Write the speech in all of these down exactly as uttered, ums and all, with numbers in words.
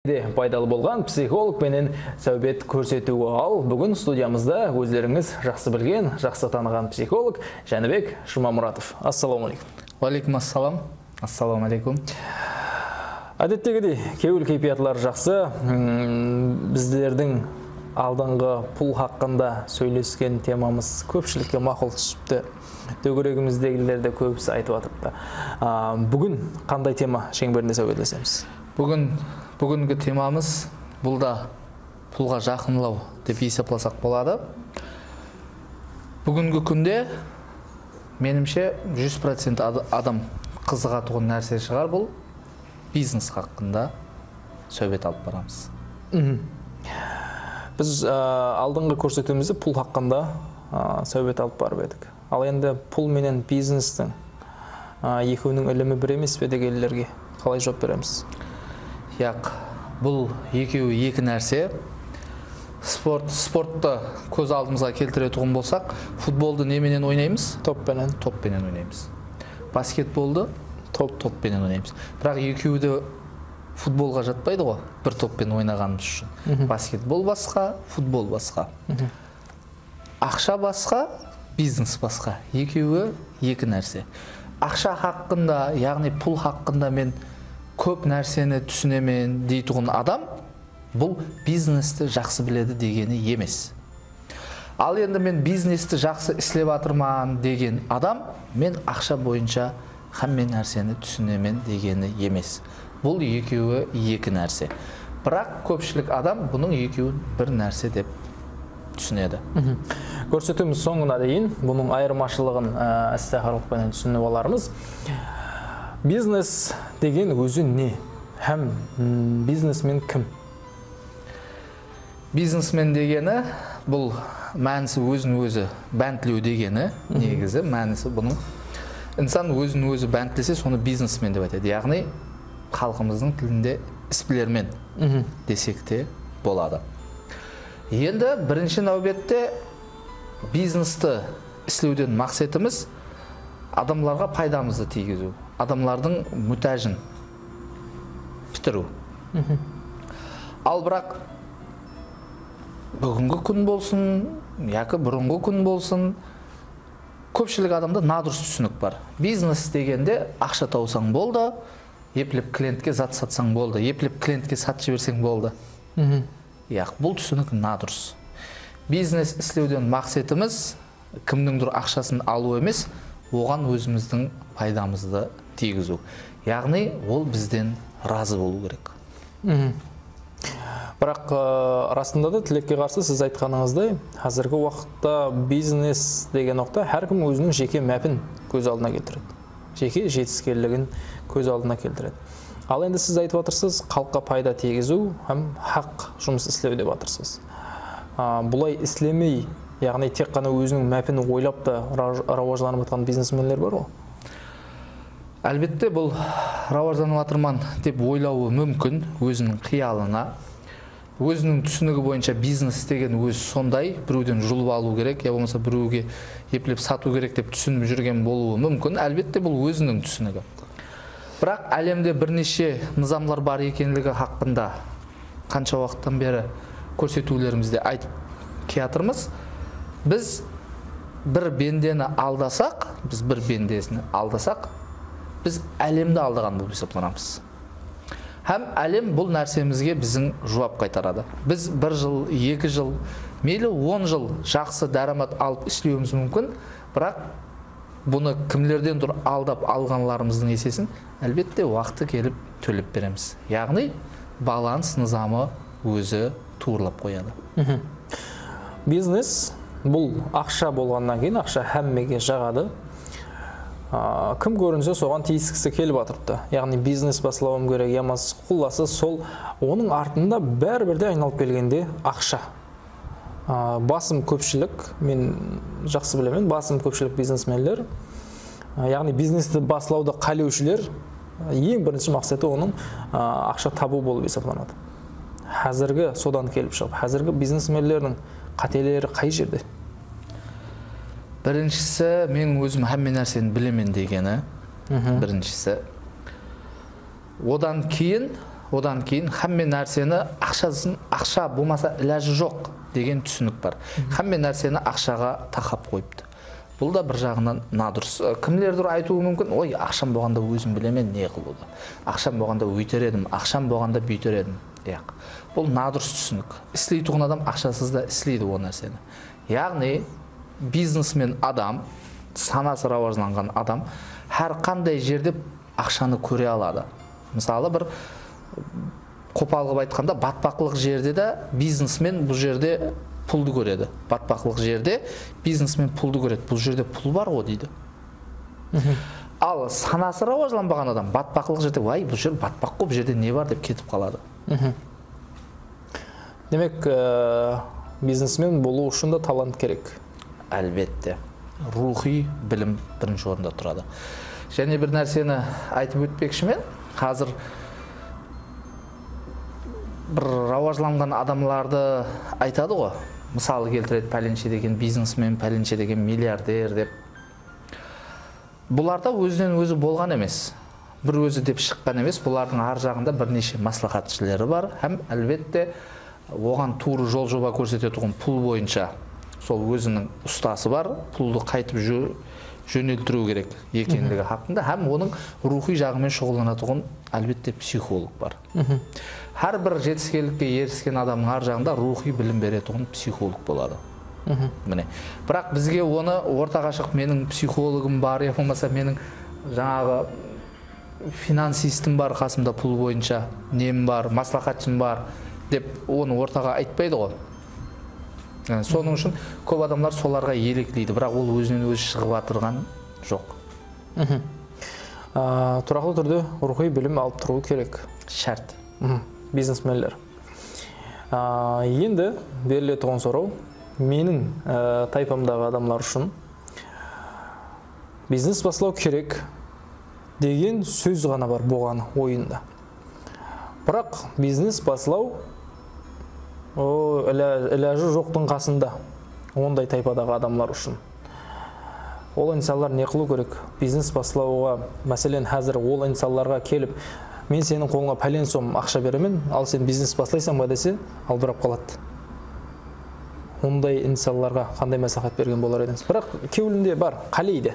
пайдалы болған психолог менен сәубет көрсетуі ал. Бүгін студиямызда өздеріңіз жақсы білген, жақсы таныған психолог Жәнібек Жұмамұратов. Ассаламу алейкум. Алейкум ассалам. Ассаламу алейкум. Әдеттегідей, кеуіл кейпиятлар жақсы. Біздердің алдыңғы пұл хақында сөйлескен темамыз көпшілікке мақұл түсіпті. Төгірегіміздегілерді көбісі айтып атыпты. Бүгін қандай тема шеңберінде сәуетлесеміз? Бүгін бүгінгі темамыз бұл да пұлға жақынлау деп есепласақ болады. Бүгінгі күнде менімше жүз процент адам қызығатұғын нәрсе шығар, бұл бизнес хақында сөйбет алып барамыз. Біз алдыңғы көрсетуімізді пұл хақында сөйбет алып барып едік. Ал енді пұл менен бизнестің екеуінің ілімі бір емес пе дегендерге қалай жауап береміз? Яқ, бұл екеуі екі нәрсе. Спорт, спортты көз алдымызға келтіретұғын болсақ, футболды неменен ойнаймыз? Топпенен. Топпенен ойнаймыз. Баскетболды топ топпенен ойнаймыз. Бірақ екеуі де футболға жатпайды ғой, бір топпен ойнағанымыз үшін. Баскетбол басқа, футбол басқа. Ақша басқа, бизнес басқа. Екеуі екі нәрсе. Ақша хақында, яғни пұл хақында мен көп нәрсені түсінемен дейтұғын адам, бұл бизнесті жақсы біледі дегені емес. Ал енді мен бизнесті жақсы істеп атырман деген адам, мен ақша бойынша қаммен нәрсені түсінемен дегені емес. Бұл екеуі екі нәрсе. Бірақ көпшілік адам бұның екеуін бір нәрсе деп түсінеді. Көрсетуіміз соңына дейін бұның айырмашылығын әстәқарлықпен түсініп алармыз. Бизнес деген өзі не? Һәм бизнесмен кім? Бизнесмен дегені бұл мәнісі өзін өзі бәнтлеу дегені, негізі мәнісі бұның. Инсан өзін өзі бәнтлесе, соны бизнесмен деп айтады. Яғни халқымыздың тілінде іспілермен десек те болады. Енді бірінші нәубетте бизнесті істеуден мақсатымыз адамларға пайдамызды тигізу, адамлардың мүтәжін бітіру. Ал бірақ бүгінгі күн болсын, яки бұрынғы күн болсын, көпшілік адамда надұрыс түсінік бар. Бизнес дегенде ақша таусаң болды, еплеп клиентке зат сатсаң болды, еплеп клиентке сат жіберсең болды. Яқ, бұл түсінік надұрыс. Бизнес істеуден мақсатымыз кімнің дұр ақшасын алу емес, оған өзіміздің пайдамызды тигізу. Яғни, ол бізден разы болу керек. Бірақ расында да тілекке қарсы сіз айтқаныңыздай, қазіргі уақытта бизнес деген оқта әркім өзінің жеке мәпін көз алдына келтіреді. Жеке жетіскерлігін көз алдына келтіреді. Ал енді сіз айтып отырсыз, халыққа пайда тигізу һәм хақ жұмыс істеу деп отырсыз. Бұлай істемей, яғни тек қана өзінің мәпін ойлап та рауажданып жатқан бизнесмендер бар ғой? Әлбетте бұл рауажданып жатырман деп ойлауы мүмкін өзінің қиялына. Өзінің түсінігі бойынша бизнес деген өз сондай, біреуден жұлып алу керек, я болмаса біреуге еплеп сату керек деп түсініп жүрген болуы мүмкін. Әлбетте бұл өзінің түсінігі. Бірақ әлемде бірнеше низамлар бар екенлігі хақында қанша уақыттан бері көрсетулерімізде айтып келатырмыз. Біз бір бендені алдасақ, біз бір бендесін алдасақ, біз әлемді алдаған болып есептенеміз. Һәм әлем бұл нәрсемізге біздің жауап қайтарады. Біз бір жыл, екі жыл, мейлі он жыл жақсы дәрамат алып істеуіміз мүмкін, бірақ бұны кімлерден тұр алдап алғанларымыздың есесін әлбетте уақыты келіп төлеп береміз. Яғни баланс низамы өзі туырлап қояды. Бизнес бұл ақша болғаннан кейін ақша һәммеге жағады. Кім көрінсе соған тиіскісі келіп атырыпты. Яғни бизнес басылауым керек, ямасы құласы сол, оның артында бәрібірде айналып келгенде ақша. Басым көпшілік, мен жақсы білемін, басым көпшілік бизнесмендер, яғни бизнесті басылауды қалеушілер, ең бірінші мақсаты оның ақша табу болып есептелінеді. Қазіргі содан келіп шығып, қазіргі бизнесмендердің қателері қай жерде? Біріншісі, мен өзім һәмме нәрсені білемен дегені, біріншісі. Одан кейін одан кейін хамме нәрсені ақшасын ақша болмаса ілажы жоқ деген түсінік бар. Хамме нәрсені ақшаға тақап қойыпты. Бұл да бір жағынан надұрыс. Кімлердір айтуы мүмкін, ой, ақшам болғанда өзім білемен не қылуды. Ақшам болғанда өйтер едім, ақшам болғанда бүйтер едім. Яқ. Бұл надұрыс түсінік. Істейтұғын адам ақшасыз да істейді ол нәрсені. Яғни бизнесмен адам, санасы рауажланған адам, әр қандай жерде ақшаны көре алады. Мысалы бір қопалғып айтқанда батпақлық жерде де бизнесмен бұл жерде пулды көреді. Батпақлық жерде бизнесмен пулды көреді. Бұл жерде пул бар ғой дейді. Ал санасы рауажланбаған адам батпақлық жерде, вай, бұл жер батпақ қой, бұл жерде не бар деп кетіп қалады. Демек, бизнесмен болу үшін да талант керек. Әлбетте. Рухи білім бірінші орында тұрады. Және бір нәрсені айтып өтпекшімен, қазір бір рауажланған адамларды айтады ғой. Мысалы келтіреді, пәленше деген бизнесмен, пәленше деген миллиардер деп. Бұларда өзінен өзі болған емес. Бір өзі деп шыққан емес. Бұлардың ар жағында бірнеше маслихатшылары бар. Һәм әлбетте оған тура жол жоба көрсететін пул бойынша сол өзінің ұстасы бар. Пулды қайтып жөнелтіру керек екендігі хақында. Һәм оның рухи жағымен шұғылданатын әлбетте психолог бар. Әр бір жетістікке еріскен адамның ар жағында рухи білім беретін психолог болады. Міне. Бірақ бізге оны ортаға шығып, менің психологым бар, я болмаса менің жаңағы финансистім бар, қасымда пул бойынша нем бар, маслихатшым бар деп оны ортаға айтпайды ғой. Соның үшін көп адамдар соларға елеклейді, бірақ ол өзінен өзі шығып атырған жоқ. Тұрақты түрде рухи білім алып тұру керек. Шарт. Бизнесмендер. Енді беріле тұғын сұрау, менің тайпамдағы адамлар үшін бизнес баслау керек деген сөз ғана бар болған ойында. Бірақ бизнес баслау іләжі жоқтың қасында ондай тайпадағы адамлар үшін. Ол инсанлар не қылу керек? Бизнес баслауға, мәселен, әзір ол инсанларға келіп, мен сенің қолыңа пәлен сом ақша беремін, ал сен бизнес баслайсың ба десе, алдырап қалады. Ондай инсанларға қандай мәслихат берген болар едіңіз? Бірақ кеуілінде бар, қалейді.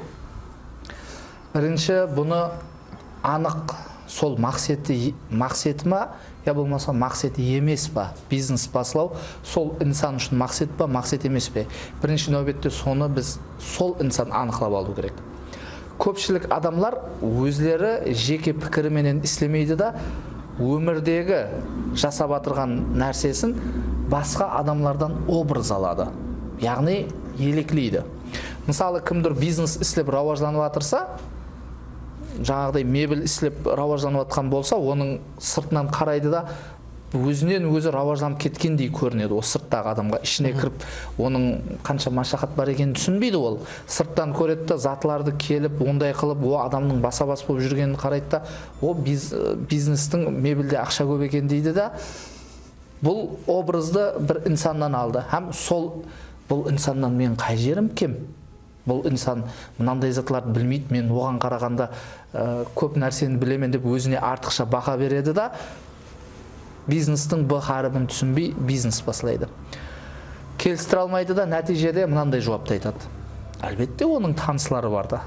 Бірінші, бұны анық сол мақсеті ма, я болмаса мақсеті емес па? Бизнес баслау сол инсан үшін мақсет па, мақсет емес пе? Бірінші нәубетте соны біз сол инсан анықлап алу керек. Көпшілік адамлар өзлері жеке пікіріменен істемейді да, өмірдегі жасап атырған нәрсесін басқа адамлардан образ алады. Яғни елеклейді. Мысалы, кімдір бизнес істеп рауажланып атырса, жаңағыдай мебель істеп рауажланып атқан болса, оның сыртынан қарайды да, өзінен өзі рауажланып кеткендей көрінеді. Ол сырттағы адамға ішіне кіріп, оның қанша машақат бар екенін түсінбейді ол. Сырттан көреді да, затларды келіп, ондай қылып, о адамның баса-бас болып жүргенін қарайды да, о бизнестің мебельде ақша көп екен дейді да, бұл образды бір инсаннан алды. Һәм сол бұл инсаннан мен қай жерім кем? Бұл инсан мынандай затларды білмейді, мен оған қарағанда көп нәрсені білемен деп өзіне артықша бақа береді да, бизнестің бұл қарыбын түсінбей бизнес баслайды. Келістіре алмайды да, нәтижеде мынандай жауапты айтады. Әлбетте оның танысылары бар да.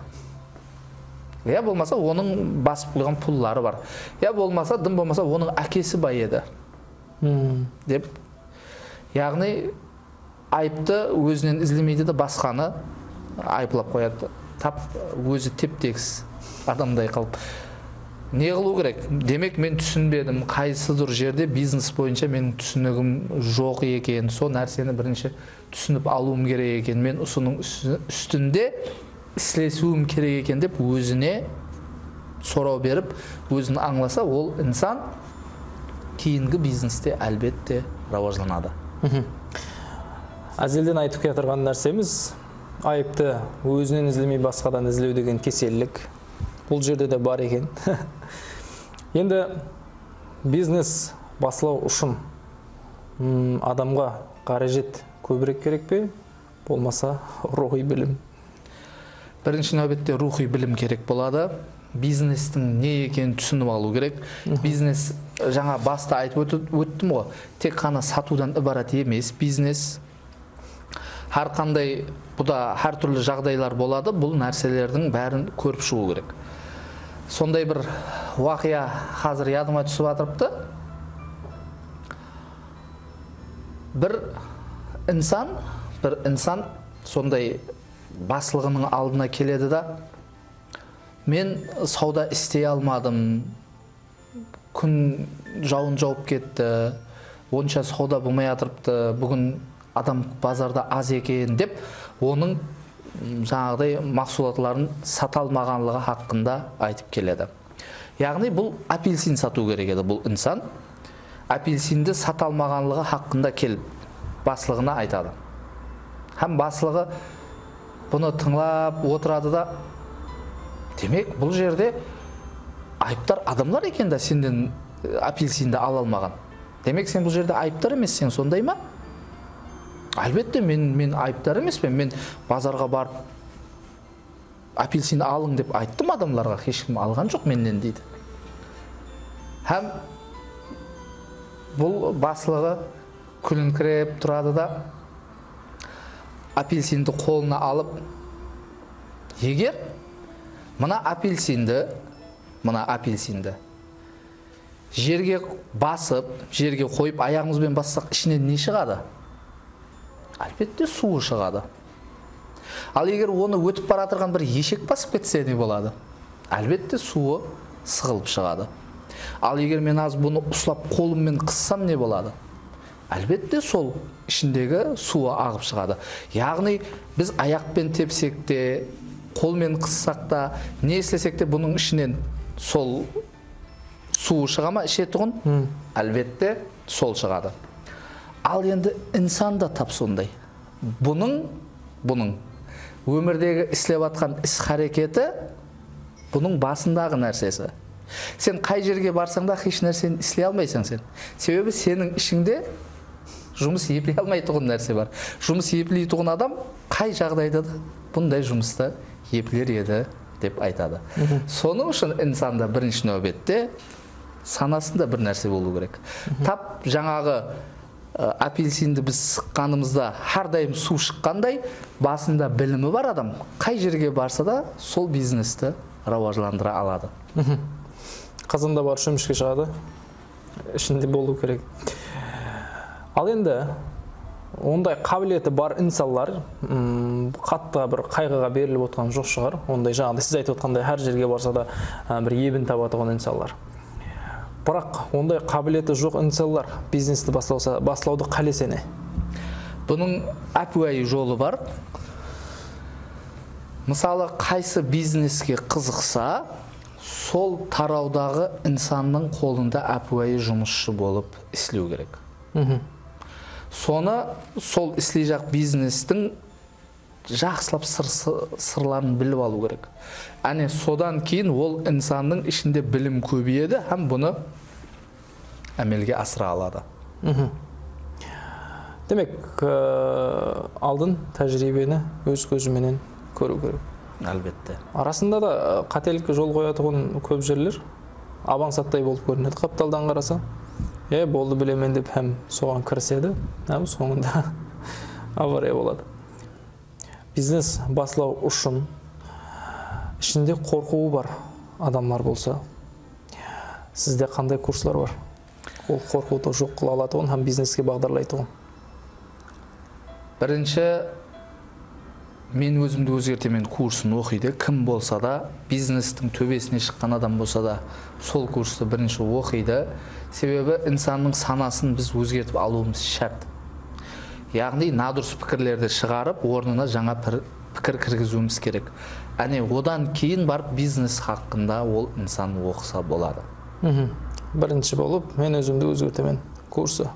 Я болмаса оның басып қойған пуллары бар. Я болмаса, дым болмаса оның әкесі бай еді. Деп. Яғни айыпты өзінен ізлемейді де басқаны айыплап қояды. Тап өзі теп-тегіс адамдай қалып. Не қылу керек? Демек, мен түсінбедім, қайсыдыр жерде бизнес бойынша менің түсінігім жоқ екен. Сол нәрсені бірінші түсініп алуым керек екен. Мен осының үстінде істесуім керек екен деп өзіне сұрау беріп, өзін аңласа, ол инсан кейінгі бизнесте әлбетте рауажланады. Әзелден айтып кетірған нәрсеміз, айыпты өзінен ізлемей басқадан ізлеу деген кеселлік. Бұл жерде де бар екен. Енді бизнес баслау үшін адамға қаражет көбірек керек пе? Болмаса рухи білім? Бірінші нәубетте рухи білім керек болады. Бизнестің не екенін түсініп алу керек. Бизнес, жаңа баста айтып өттім ғой, тек қана сатудан ібарат емес. Бизнес har қандай, бұда har түрлі жағдайлар болады. Бұл нәрселердің бәрін көріп шығу керек. Сондай бір уақия қазір ядыма түсіп атырыпты. Бір инсан, бір инсан сондай басылығының алдына келеді да, мен сауда істей алмадым, күн жауын жауып кетті, онша сауда болмай атырыпты, бүгін адам базарда аз екен деп, оның жаңағыдай мақсулатларын сата алмағанлығы хақында айтып келеді. Яғни бұл апельсин сату керек еді, бұл инсан апельсинді сата алмағанлығы хақында келіп басылығына айтады. Һәм басылығы бұны тыңлап отырады да, демек бұл жерде айыптар адамлар екен да сенден апельсинді ала алмаған. Демек сен бұл жерде айыптар емес, сен сондай ма? Әлбетте мен мен айыптар емеспін. Мен базарға барып апельсин алың деп айттым адамларға, ешкім алған жоқ менен дейді. Һәм бұл басылығы күліңкіреп тұрады да, апельсинді қолына алып, егер мына апельсинді, мына апельсинді жерге басып, жерге қойып, аяғымызбен бассақ, ішінен не шығады? Әлбетте суы шығады. Ал егер оны өтіп баратырған бір ешек басып кетсе не болады? Әлбетте суы сығылып шығады. Ал егер мен аз бұны ұслап қолыммен қыссам не болады? Әлбетте сол ішіндегі суы ағып шығады. Яғни біз аяқпен тепсек те, қолмен қыссақ та, не істесек те бұның ішінен сол суы шыға ма ішетұғын? Әлбетте сол шығады. Ал енді инсан да тап сондай. Бұның, бұның өмірдегі істеп атқан іс-харекеті бұның басындағы нәрсесі. Сен қай жерге барсаң да еш нәрсені істей алмайсың сен. Себебі сенің ішіңде жұмыс еплей алмайтұғын нәрсе бар. Жұмыс еплей тұғын адам қай жағдайда да бұндай жұмысты еплер еді деп айтады. Соның үшін инсанда бірінші нәубетте санасында бір нәрсе болу керек. Тап жаңағы апельсинді біз сыққанымызда әрдайым су шыққандай, басында білімі бар адам қай жерге барса да сол бизнесті рауажландыра алады. Қазанда бар шөмішке шығады, ішінде болу керек. Ал енді ондай қабілеті бар инсанлар қатты бір қайғыға беріліп отқан жоқ шығар. Ондай жаңағыдай сіз айтып отқандай әр жерге барса да бір ебін табатыған инсанлар. Бірақ ондай қабілеті жоқ инсанлар бизнесті бастауды қалесене? Бұның әпуайы жолы бар. Мысалы, қайсы бизнеске қызықса, сол тараудағы инсанның қолында әпуайы жұмысшы болып істеу керек. Соны сол істей жақ бизнестің жақсылап сырларын біліп алу керек. Әне содан кейін ол инсанның ішінде білім көбейеді, һәм бұны әмелге асыра алады. Демек, алдын тәжірибені өз көзіменен көру керек. Әлбетте. Арасында да қателікке жол қоятығын көп жерлер абаң саттай болып көрінеді. Қапталдан қараса, е, болды білемен деп һәм соған кіріседі, һәм соңында авария болады. Бизнес басылау үшін ішінде қорқуы бар адамлар болса, сізде қандай курслар бар? Ол қорқуды жоқ қыла алатығын, һәм бизнеске бағдарлайтығын. Бірінші, мен өзімді өзгертемен курсын оқиды. Кім болса да, бизнестің төбесіне шыққан адам болса да, сол курсты бірінші оқиды. Себебі инсанның санасын біз өзгертіп алуымыз шарт. Яғни надұрыс пікірлерді шығарып, орнына жаңа пікір кіргізуіміз керек. Әне одан кейін барып бизнес хақында ол инсан оқыса болады. Бірінші болып, мен өзімді өзгертемен курсы.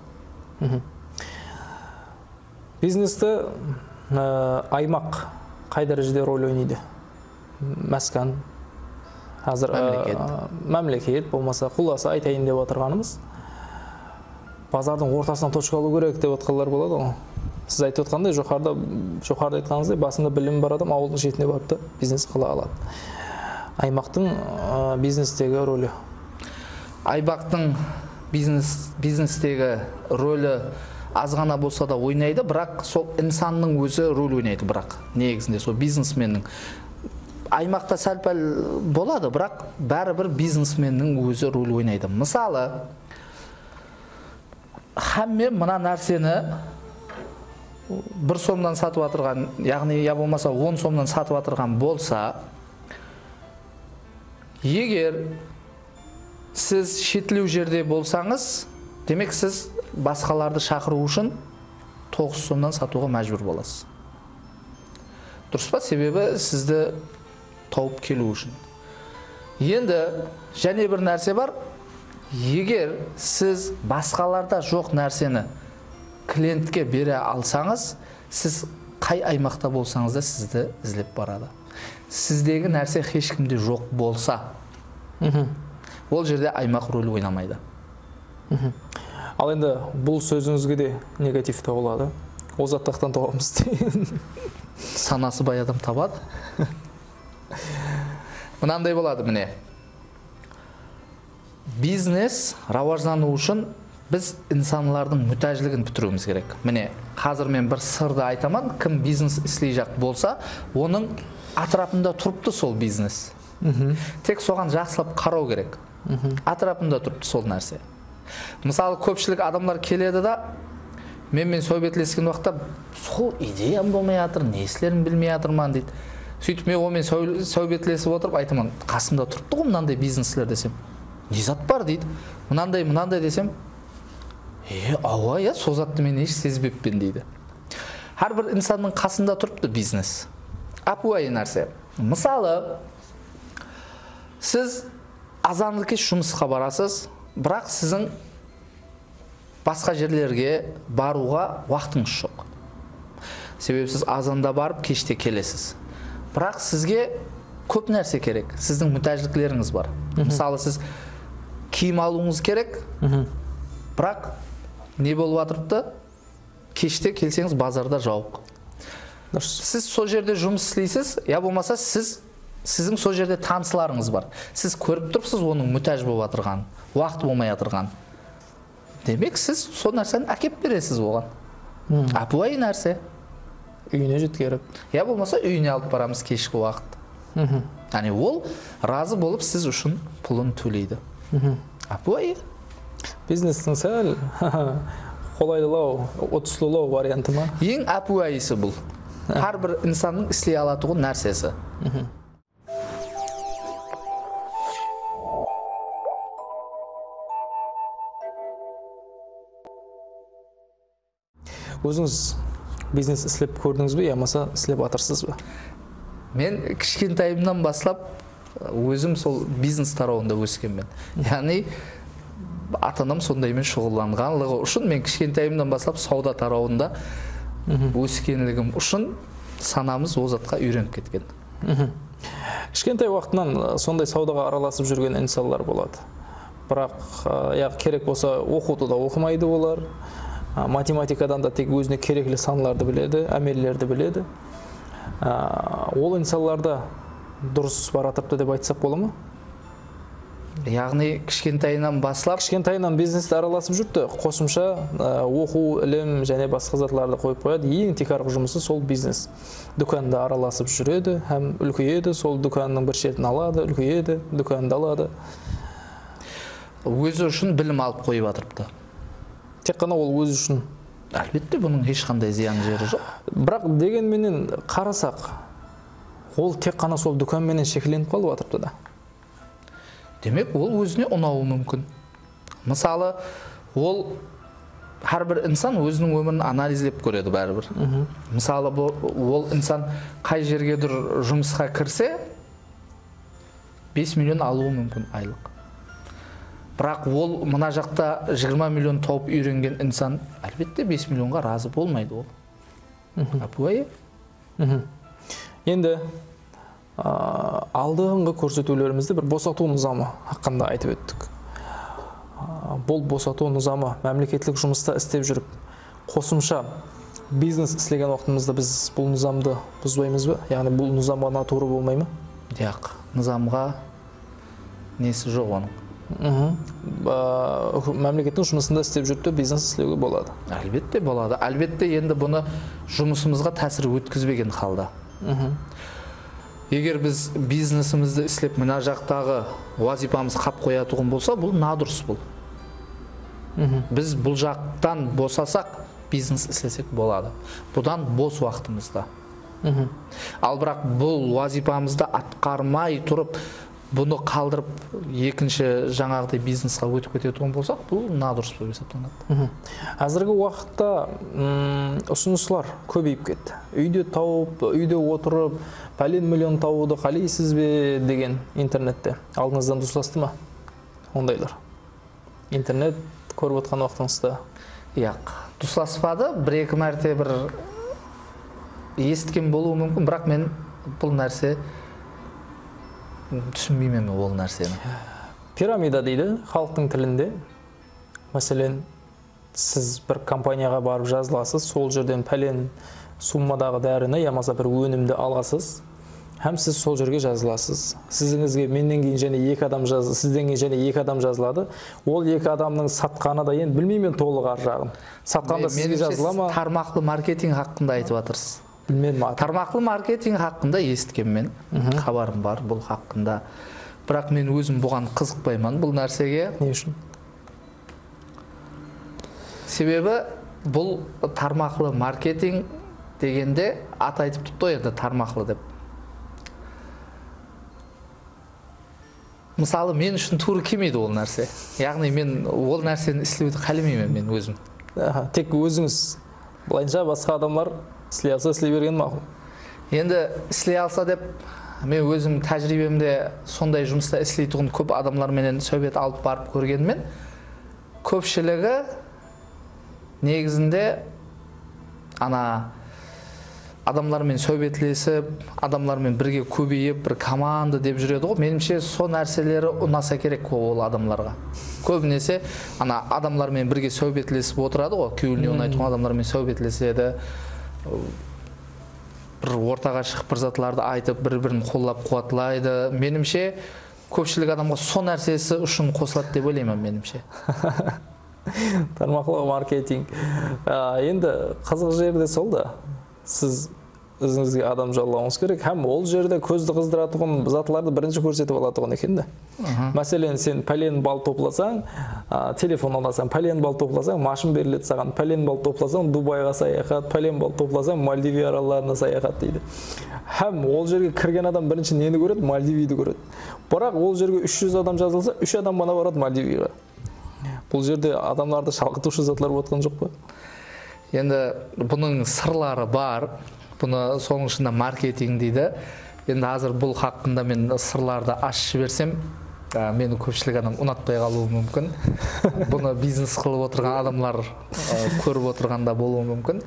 Бизнесті аймақ қай дәрежеде рөл ойнайды? Мәскан, қазір мәмлекет болмаса, құласы айтайын деп отырғанымыз, базардың ортасынан точка алу керек деп отқанлар болады ғой. сіз айтып отқандай жоғарыда жоғарыда айтқаныңыздай басында білімі бар адам ауылдың шетіне барып та бизнес қыла алады. Аймақтың ә, бизнестегі рөлі. Аймақтың бизнес бизнестегі рөлі аз ғана болса да ойнайды, бірақ сол инсанның өзі рөл ойнайды, бірақ негізінде сол бизнесменнің. Аймақта сәл-пәл болады, бірақ бәрібір бизнесменнің өзі рөл ойнайды. Мысалы, хамме мына нәрсені бір сомнан сатып атырған, яғни я болмаса он сомнан сатып атырған болса, егер сіз шетілеу жерде болсаңыз, демек сіз басқаларды шақыру үшін тоғыз сомнан сатуға мәжбүр боласыз. Дұрыс па? Себебі сізді тауып келу үшін. Енді және бір нәрсе бар, егер сіз басқаларда жоқ нәрсені клиентке бере алсаңыз, сіз қай аймақта болсаңыз да сізді ізлеп барады. Сіздегі нәрсе ешкімде жоқ болса, ол жерде аймақ рөлі ойнамайды. Ал енді бұл сөзіңізге де негативті болады. Озаттықтан табамыз дейін. Санасы бай адам табады. Мынандай болады, міне. Бизнес рауаждану үшін біз инсанлардың мүтәжілігін бітіруіміз керек. Міне, қазір мен бір сырды айтаман, кім бизнес істей жақ болса, оның атрапында тұрыпты сол бизнес. Тек соған жақсылап қарау керек. Атрапында тұрыпты сол нәрсе. Мысалы, көпшілік адамдар келеді да, менмен сөйбетлескен уақытта сол идеям болмай жатыр, не істерін білмей жатырман дейді. Сөйтіп мен онымен сөйбетлесіп отырып айтамын, қасымда тұрыпты ғой мынандай бизнеслер десем. Не зат бар дейді. Мынандай, мынандай десем, е, ауа, я, сол затты мен еш сезбеппен дейді. Әрбір инсанның қасында тұрыпты бизнес. Апуайы нәрсе. Мысалы, сіз азанлыққа жұмысқа барасыз, бірақ сіздің басқа жерлерге баруға уақытыңыз жоқ. Себебі сіз азанда барып, кеште келесіз. Бірақ сізге көп нәрсе керек. Сіздің мүтәжіліктеріңіз бар. Мысалы, сіз киім алуыңыз керек, бірақ не болып атырыпты? Кеште келсеңіз базарда жауық. Сіз сол жерде жұмыс істейсіз, я болмаса сіз сіздің сол жерде танысыларыңыз бар. Сіз көріп тұрыпсыз оның мүтәж болып атырған, уақыт болмай атырған. Демек, сіз сол нәрсені әкеп бересіз оған. Апуай нәрсе. Үйіне жеткеріп. Я болмаса үйіне алып барамыз кешкі уақыт. Яғни ол разы болып сіз үшін пұлын төлейді. Апуай. Бизнестің сәл қолайлылау, отыслылау варианты ма? Ең апуайысы бұл. Әрбір инсанның істей алатығы нәрсесі. Өзіңіз бизнес істеп көрдіңіз бе, ямаса істеп атырсыз ба? Мен кішкентайымнан бастап өзім сол бизнес тарауында өскенмін. Яғни ата-анам сондаймен шұғылданғанлығы үшін мен кішкентайымнан бастап сауда тарауында өскенлігім үшін санамыз о затқа үйреніп кеткен. Кішкентай уақытынан сондай саудаға араласып жүрген инсандар болады. Бірақ яғ керек болса оқуды да оқымайды олар. Математикадан да тек өзіне керекли санларды біледі, әмеллерді біледі. Ол инсанларда дұрыс баратырыпты деп айтсақ бола ма? Яғни кішкентайынан баслап, кішкентайынан бизнесте араласып жүрді. Қосымша оқу, ілім және басқа затларды қойып қояды. Ең текарғы жұмысы сол бизнес. Дүканда араласып жүреді, һәм үлкейеді, сол дүканның бір шетін алады, үлкейеді, дүканды алады. Өзі үшін білім алып қойып атырыпты. Тек қана ол өзі үшін. Әлбетте бұның ешқандай зиян жері жоқ. Бірақ дегенменен қарасақ, ол тек қана сол дүканменен шекленіп қалып атырыпты да. Демек, ол өзіне ұнауы мүмкін. Мысалы, ол әрбір инсан өзінің өмірін анализлеп көреді бәрібір. Мысалы, ол инсан қай жерге дүр жұмысқа кірсе, бес миллион алуы мүмкін айлық. Бірақ ол мына жақта жиырма миллион тауып үйренген инсан, әлбетте бес миллионға разы болмайды ол. Апуайы? Енді алдыңғы көрсетулерімізді бір босату нызамы хақында айтып өттік. Бұл босату нызамы мәмлекеттік жұмыста істеп жүріп, қосымша бизнес істеген уақытымызда біз бұл низамды бұзбаймыз ба? Яғни бұл низамға натуры болмай ма? Жоқ, низамға несі жоқ оның. Мемлекеттің жұмысында істеп жүрді, бизнес істеуге болады. Әлбетте болады. Әлбетте енді бұны жұмысымызға тәсір өткізбеген халда. Егер біз бизнесімізді істеп мына жақтағы вазипамыз қап қоятұғын болса, бұл надұрыс бұл. Біз бұл жақтан босасақ, бизнес істесек болады. Бұдан бос уақытымызда. Ал бірақ бұл вазипамызды атқармай тұрып, бұны қалдырып екінші жаңағыдай бизнесқа өтіп кететін болсақ, бұл надұрыс болып есептелінеді. Қазіргі уақытта ұсыныстар көбейіп кетті. Үйде тауып, үйде отырып, пәлен миллион табуды қалайсыз бе деген интернетте. Алдыңыздан дұсласты ма? Ондайлар. Интернет көріп отқан уақытыңызда. Яқ, дұсласпады, бір-екі мәрте бір естіген болуы мүмкін, бірақ мен бұл нәрсе түсінбеймін ол нәрсені. Пирамида дейді халықтың тілінде. Мәселен, сіз бір компанияға барып жазыласыз, сол жерден пәлен суммадағы дәріні, ямаса бір өнімді аласыз, һәм сіз сол жерге жазыласыз. Сізіңізге менен кейін және екі адам жазылады, сізден кейін және екі адам жазылады. Ол екі адамның сатқаны да енді білмеймін толық ар жағын. Сатқанда сізге жазыла ма? Тармақлы маркетинг хақында айтып жатырсыз. Білмедім. Тармақлы маркетинг хақында естігенмен, хабарым бар бұл хақында. Бірақ мен өзім бұған қызықпаймын бұл нәрсеге. Не үшін? Себебі бұл тармақлы маркетинг дегенде ат айтып тұтты енді тармақлы деп. Мысалы, мен үшін туры келмейді ол нәрсе. Яғни мен ол нәрсені істеуді қаламаймын мен өзім. Тек өзіңіз былайынша басқа адамлар істей алса істей берген мақұл. Енді істей алса деп мен өзім тәжірибемде сондай жұмыста істейтұғын көп адамдарменен сөйбет алып барып көргенмен, көпшілігі негізінде ана адамдармен сөйбетлесіп, адамдармен бірге көбейіп, бір команда деп жүреді ғой. Меніңше сол нәрселері ұнаса керек ол адамларға. Көбінесе ана адамдармен бірге сөйбетлесіп отырады ғой. Күйеуіне ұнайтын адамдармен сөйбетлеседі. Бір ортаға шығып бір затларды айтып, бір-бірін қолдап қуатлайды. Меніңше көпшілік адамға сол нәрсесі үшін қосылады деп ойлаймын меніңше. Тармақлы маркетинг. Енді қызық жерде сол да. Сіз өзіңізге адам жалдауыңыз керек, һәм ол жерде көзді қыздыратұғын затларды бірінші көрсетіп алатұғын екен де. Мәселен, сен пәлен бал топласаң, телефон аласаң, пәлен бал топласаң, машин беріледі саған, пәлен бал топласаң, Дубайға саяхат, пәлен бал топласаң, Мальдиви аралдарына саяхат дейді. Һәм ол жерге кірген адам бірінші нені көреді? Мальдивиді көреді. Бірақ ол жерге үш жүз адам жазылса, үш адам ғана барады Мальдивиға. Бұл жерде адамларды шалқытушы затлар отқан жоқ па? Енді бұның сырлары бар, бұны соның ішінде маркетинг дейді. Енді қазір бұл хақында мен сырларды ашып жіберсем, мені көпшілік адам ұнатпай қалуы мүмкін. Бұны бизнес қылып отырған адамлар көріп отырғанда болуы мүмкін.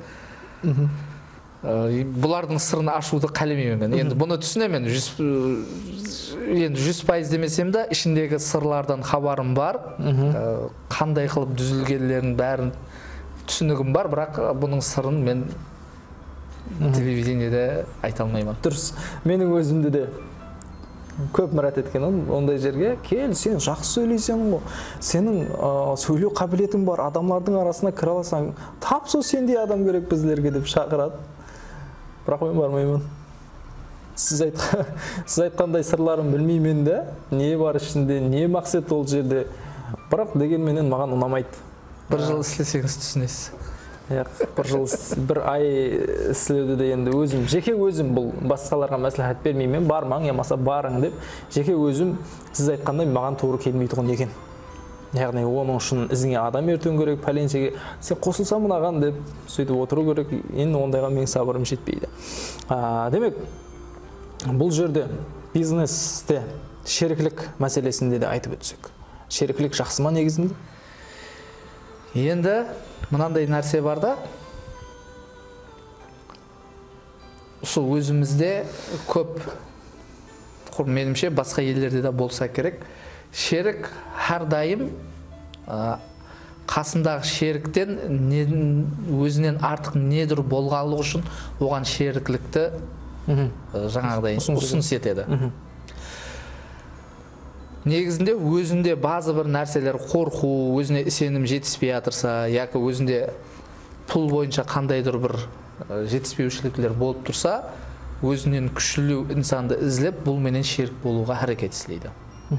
Бұлардың сырын ашуды қаламаймын мен. Енді бұны түсінемін, енді жүз пайыз демесем де, ішіндегі сырлардан хабарым бар. Қандай қылып дүзілгендерін бәрін түсінігім бар, бірақ бұның сырын мен телевидениеде айта алмаймын. Дұрыс. Менің өзімді де көп мұрат еткен ондай жерге, кел, сен жақсы сөйлейсің ғой, сенің сөйлеу қабілетің бар, адамлардың арасына кіре аласың, тап сол сендей адам керек біздерге деп шақырады. Бірақ мен бармаймын. Сіз айтқандай сырларын білмеймін де, не бар ішінде, не мақсат ол жерде. Бірақ дегенменен маған ұнамайды. Бір жыл істесеңіз түсінесіз. Бір жыл, бір ай істелеуді де енді өзім, жеке өзім бұл басқаларға мәслихат бермеймін, бармаң, ямаса барың деп, жеке өзім сіз айтқандай маған тура келмейтұғын екен. Яғни оның үшін ізіңе адам ертуің керек, пәленшеге сен қосылса мынаған деп сөйтіп отыру керек, енді ондайға менің сабырым жетпейді. Демек, бұл жерде бизнесте шеріклік мәселесінде де айтып өтсек. Шеріклік жақсы ма негізінде? Енді мынандай нәрсе бар да, сол өзімізде көп, меніңше басқа елдерде де болса керек, шерік әрдайым қасындағы шеріктен өзінен артық недір болғаны үшін оған шеріктілікті жаңағыдай ұсыныс етеді. Негізінде өзінде базы бір нәрселер қорқу, өзіне сенім жетіспей жатырса, яки өзінде пұл бойынша қандайдыр бір жетіспеушіліктер болып тұрса, өзінен күшлі инсанды ізлеп, бұл менен шерік болуға әрекет істейді.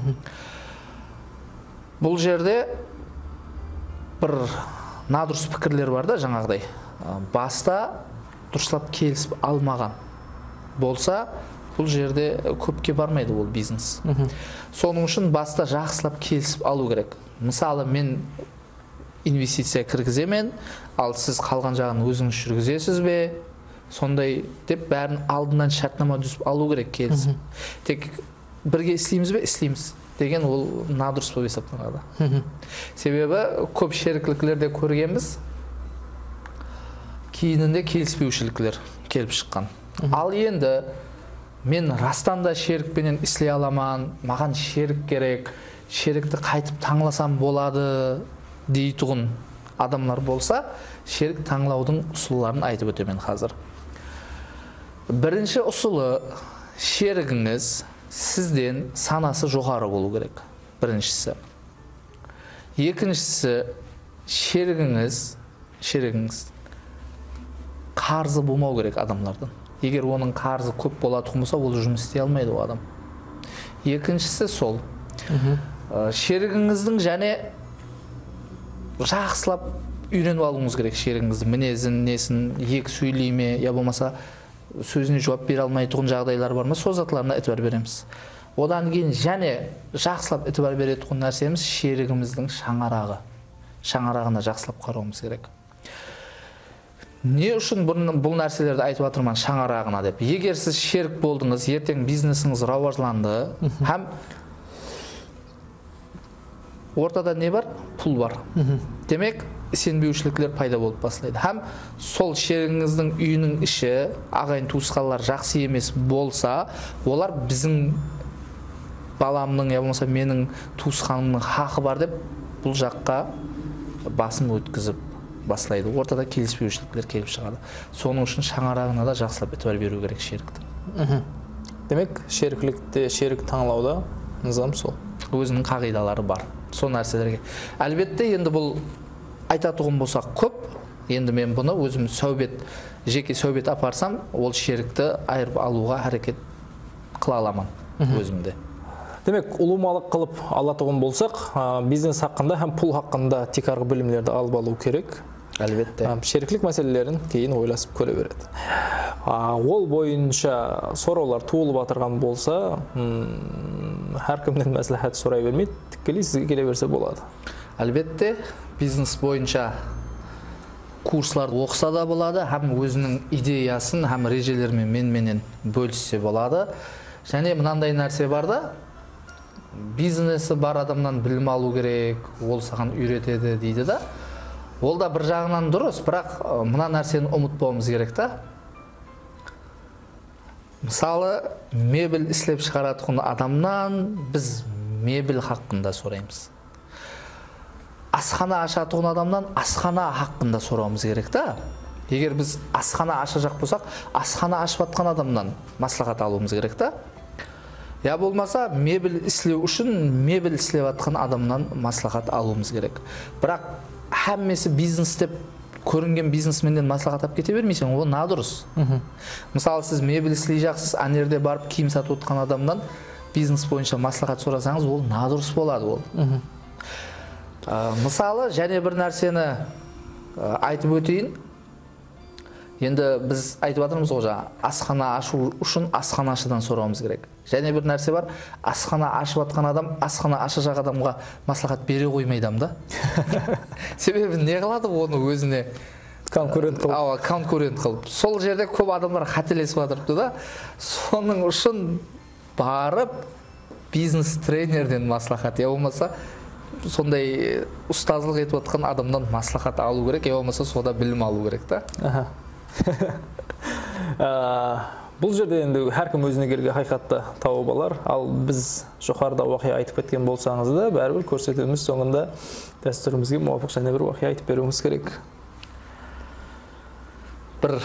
Бұл жерде бір надұрыс пікірлер бар да, жаңағыдай. Баста дұрыслап келісіп алмаған болса, бұл жерде көпке бармайды ол бизнес. Соның үшін баста жақсылап келісіп алу керек. Мысалы, мен инвестиция кіргіземен, ал сіз қалған жағын өзіңіз жүргізесіз бе? Сондай деп бәрін алдынан шартнама түсіп алу керек келісіп. Тек бірге істейміз бе? Істейміз деген ол надұрыс болып есептеледі. Себебі көп шерікіліктерде көргенбіз, кейінінде келіспеушіліктер келіп шыққан. Ал енді мен растан да шерікпенен істей аламан, маған шерік керек, шерікті қайтып таңласам болады дейтұғын адамлар болса, шерік таңлаудың ұсылыларын айтып өтемен қазір. Бірінші ұсылы, шерігіңіз сізден санасы жоғары болу керек. Біріншісі. Екіншісі, шерігіңіз, шерігіңіз қарзы болмау керек адамлардан. Егер оның қарзы көп болатын болса, ол жұмыс істей алмайды ол адам. Екіншісі сол. Шерігіңіздің және жақсылап үйреніп алуыңыз керек шерігіңіздің мінезін, несін, екі сөйлей ме, я болмаса сөзіне жауап бере алмай тұрған жағдайлар бар ма, сол затларына әтібар береміз. Одан кейін және жақсылап әтібар беретін нәрсеміз шерігіміздің шаңарағы. Шаңарағына жақсылап қарауымыз керек. Не үшін бұл нәрселерді айтып жатырмын шаңарағына деп? Егер сіз шерік болдыңыз, ертең бизнесіңіз рауажланды, һәм ортада не бар? Пұл бар. Демек, сенбеушіліктер пайда болып бастайды. Һәм сол шерігіңіздің үйінің іші, ағайын туысқандар жақсы емес болса, олар біздің баламның, я болмаса менің туысқанымның хақы бар деп, бұл жаққа басын өткізіп бастайды. Ортада келіспеушіліктер келіп шығады. Соның үшін шаңарағына да жақсылап әтібар беру керек шерікті. Демек, шеріклікте, шерік таңлауда низам сол. Өзінің қағидалары бар. Сол нәрселерге. Әлбетте, енді бұл айтатұғын болсақ көп. Енді мен бұны өзім сәубет, жеке сәубет апарсам, ол шерікті айырып алуға әрекет қыла аламын өзімде. Демек, ұлымалық қылып алатұғын болсақ, бизнес хақында һәм пұл хақында тек арғы білімдерді алып алу керек. Әлбетте. Шеріклік мәселелерін кейін ойласып көре береді. Ол бойынша сұраулар туылып атырған болса, әркімнен мәслихат сұрай бермейді, тікелей сізге келе берсе болады. Әлбетте, бизнес бойынша курсларды оқыса да болады, һәм өзінің идеясын, һәм режелермен мен-менен бөліссе болады. Және мынандай нәрсе бар да, бизнесі бар адамнан білім алу керек, ол саған үйретеді дейді да. Ол да бір жағынан дұрыс, бірақ мына нәрсені ұмытпауымыз керек та. Мысалы, мебель істеп шығаратын адамнан біз мебель хақында сұраймыз. Асхана ашатын адамнан асхана хақында сұрауымыз керек та. Егер біз асхана ашacak болсақ, асхана ашып жатқан адамнан маслихат алуымыз керек та. Я болмаса, мебель істеу үшін мебель істеп жатқан адамнан маслихат алуымыз керек. Бірақ әммесі бизнес деп көрінген бизнесменден маслихат алып кете бермейсің, ол надұрыс. Мысалы, сіз мебель істей жақсыз, анерде барып киім сатып отқан адамнан бизнес бойынша маслихат сұрасаңыз, ол надұрыс болады ол. Мысалы, және бір нәрсені айтып өтейін. Енді біз айтып жатырмыз ғой, асхана ашу үшін асханашыдан сұрауымыз керек. Және бір нәрсе бар, асхана ашып жатқан адам, асхана ашacak адамға маслихат бере қоймайдам да. Себебі не қылады оны өзіне конкурент қылып. Ава, конкурент қылып. Сол жерде көп адамдар қателесіп жатырыпты да. Соның үшін барып бизнес тренерден маслихат, я болмаса сондай ұстазлық етіп жатқан адамдан маслихат алу керек, я болмаса сода білім алу керек та. Бұл жерде енді әркім өзіне келген ақиқатты тауып алар. Ал біз жоғарыда уақия айтып кеткен болсаңыз да, бәрібір көрсетуіміз соңында дәстүрімізге муафиқ және бір уақия айтып беруіміз керек. Бір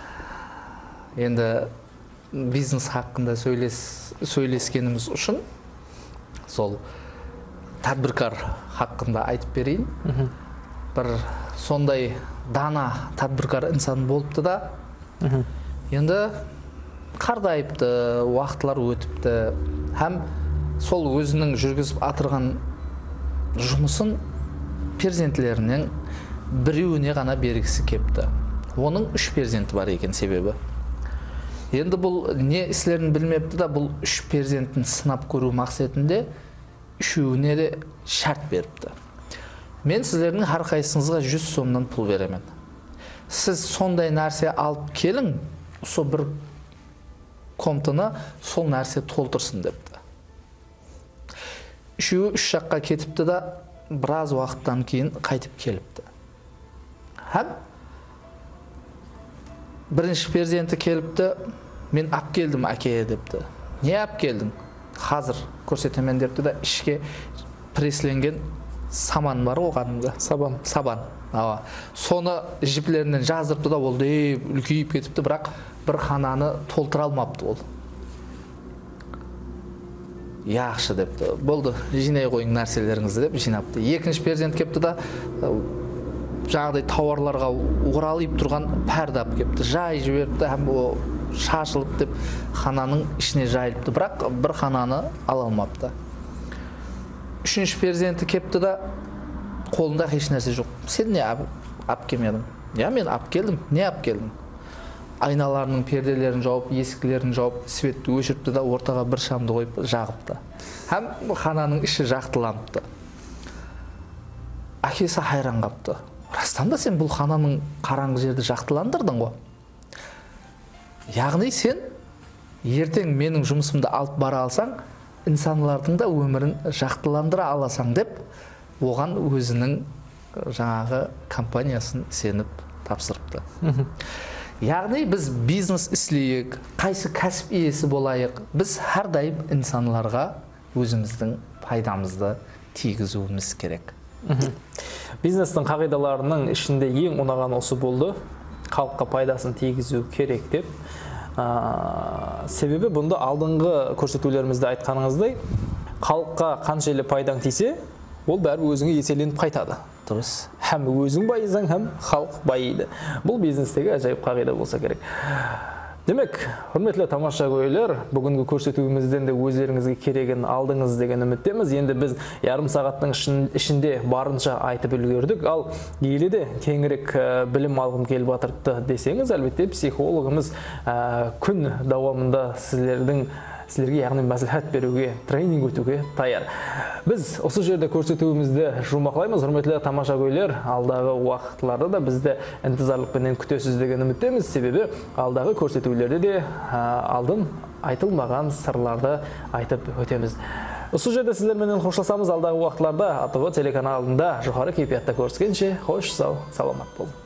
енді бизнес хақында сөйлес, сөйлескеніміз үшін сол тадбиркар хақында айтып берейін. Бір сондай дана тадбиркар инсан болыпты да, енді қардайыпты, уақытлар өтіпті, һәм сол өзінің жүргізіп атырған жұмысын перзентлерінің біреуіне ғана бергісі кепті. Оның үш перзенті бар екен себебі. Енді бұл не істерін білмепті да, бұл үш перзентін сынап көру мақсатында үшеуіне де шарт беріпті. Мен сіздердің әрқайсыңызға жүз сомнан пұл беремін. Сіз сондай нәрсе алып келің, сол бір комнатаны сол нәрсе толтырсын депті. Үшеуі үш жаққа кетіпті да, біраз уақыттан кейін қайтып келіпті. Һәм бірінші перзенті келіпті, мен ап келдім әке депті. Не ап келдің? Қазір көрсетемен депті да, ішке пресленген саман бар оғанымда. Сабан. Сабан. Ава. Соны жіплерінен жаздырыпты да, ол дейіп, үлкейіп кетіпті, бірақ бір қананы толтыра алмапты ол. Яқшы депті. Болды, жинай қойың нәрселеріңізді деп жинапты. Екінші перзент кепті да, жаңағыдай тауарларға оралып тұрған пәрді ап кепті. Жай жіберіпті, һәм ол шашылып деп хананың ішіне жайылыпты, бірақ бір хананы ала алмапты. Үшінші перзенті кепті да, қолында еш нәрсе жоқ. Сен не ап келмедің? Я, мен ап келдім. Не ап келдің? Айналарының перделерін жауып, есіктерін жауып, светті өшіріпті да, ортаға бір шамды қойып жағыпты. Һәм хананың іші жақтыланыпты. Әкесі хайран қапты. Растан да сен бұл хананың қараңғы жерді жақтыландырдың ғой. Яғни сен ертең менің жұмысымды алып бара алсаң, инсанлардың да өмірін жақтыландыра аласаң деп, оған өзінің жаңағы компаниясын сеніп тапсырыпты. Яғни біз бизнес істейік, қайсы кәсіп иесі болайық, біз әрдайым инсанларға өзіміздің пайдамызды тигізуіміз керек. Бизнестің қағидаларының ішінде ең ұнаған осы болды, халыққа пайдасын тигізу керек деп. Себебі бұнда алдыңғы көрсетулерімізді айтқаныңыздай, халыққа қаншайлы пайдаң тисе, ол бәрі өзіңе еселеніп қайтады. Дұрыс. Һәм өзің байысаң, һәм халық байиды. Бұл бизнестегі ажайып қағида болса керек. Демек, құрметті тамаша көрермендер, бүгінгі көрсетуімізден де өздеріңізге керегін алдыңыз деген үміттеміз. Енді біз ярым сағаттың ішінде барынша айтып үлгердік. Ал елде кеңірек білім алғым келіп жатырды десеңіз, әлбетте психологымыз күн давамында сіздердің сіздерге яғни мәслихат беруге, тренинг өтуге даяр. Біз осы жерде көрсетуімізді жұмақлаймыз. Құрметті тамаша көрермендер, алдағы уақытларда да бізді інтизарлықпен күтесіз деген үміттеміз. Себебі алдағы көрсетулерде де алдын айтылмаған сырларды айтып өтеміз. Осы жерде сіздермен қоштасамыз. Алдағы уақытларда АТВ телеканалында жоғары кейфиятта көріскенше, қош сау, саламат бол.